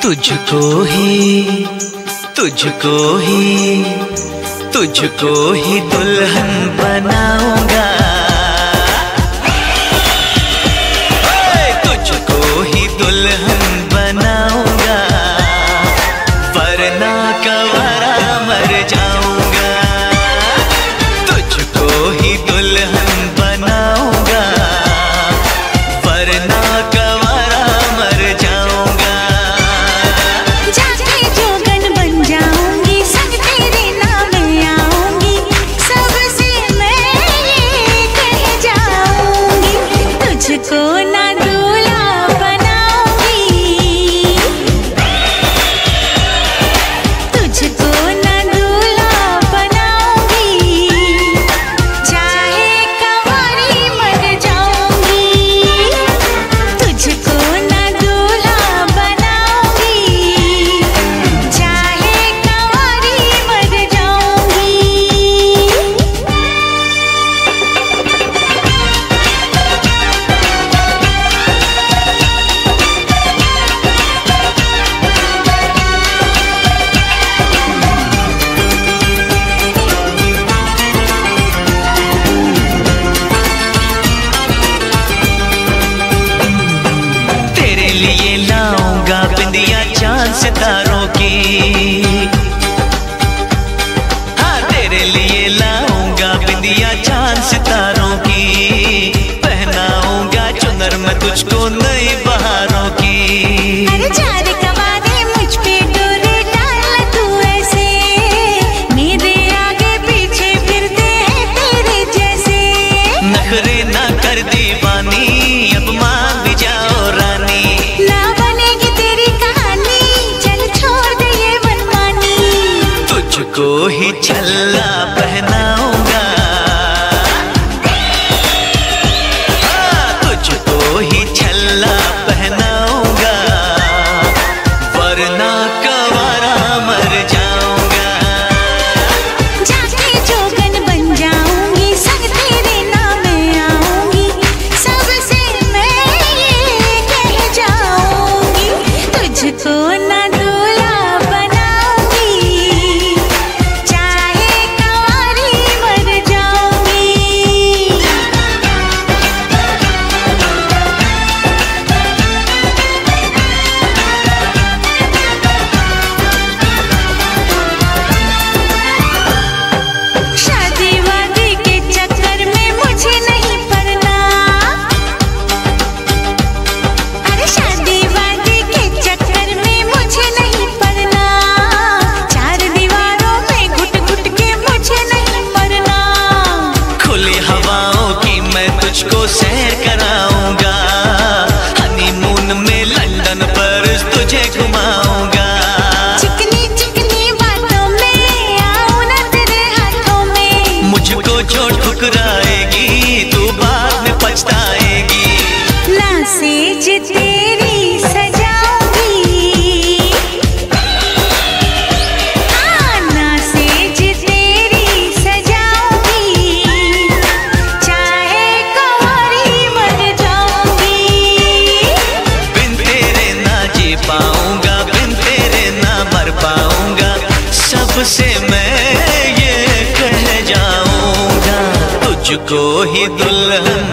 तुझको ही तुझको ही तुझको ही दुल्हन बनाऊंगा, तुझको ही दुल्हन बनाऊंगा, वरना कवारा मर जाऊंगा। तुझको ही दुल्हन बनाऊंगा, वरना कवारा मर जाऊंगा। जाके जोगन बन जाऊंगी, संग तेरे नाम आऊंगी, सबसे मैं ये कह जाऊंगी, तुझको ना दूल्हा बनाऊंगी, तुझको ना दूल्हा बनाऊंगी, चाहे कंवारी मर जाऊंगी, तुझको ना दूल्हा बनाऊंगी, चाहे कंवारी मर जाऊंगी। तेरे लिए लाऊंगा बिंदिया चांद सितारों की, हाँ तेरे लिए लाऊंगा बिंदिया चांद सितारों की, पहनाऊंगा चुनर मैं तुझको नई बहारों की। अरे चार कवारे मुझ पे डोरे डाल तू ऐसे, मेरे आगे पीछे फिरते हैं तेरे जैसे, नखरे ना कर दीवानी, अब मान भी जाओ रानी, ना बनेगी तेरी कहानी, चल छोड़ दे ये मनमानी, तुझको ही छल्ला पहनाऊंगा, तुझको ही छल्ला पहनाऊंगा, वरना कवारा मर जाऊंगा। जाके जोगन बन जाऊंगी, संग तेरे नाम आऊंगी, सबसे मैं ये कह जाऊंगी, तुझको ना दूल्हा बनाऊंगी, चाहे कंवारी मर जाऊंगी। शादी वादी के चक्कर में मुझे नहीं पड़ना, अरे शादी वादी के चक्कर में मुझे नहीं पड़ना, चार दीवारों में घुट घुट के मुझे नहीं मरना, खुली हवाओं की मैं तुझको सैर कराऊंगा, हनीमून में लंदन पर तुझे घुमाऊंगा, चिकनी चिकनी बातों में आऊं ना तेरे हाथों में, मुझको जो ठुकराएगी तू बाद में पछताएगी, ना सेज तेरी सजाऊंगी, हाँ ना सेज तेरी सजाऊंगी, चाहे कंवारी मर जाऊंगी, बिन तेरे ना जी पाऊंगा, बिन तेरे ना मर पाऊंगा, सबसे मैं ये कह जाऊंगा, तुझको ही दुल्हन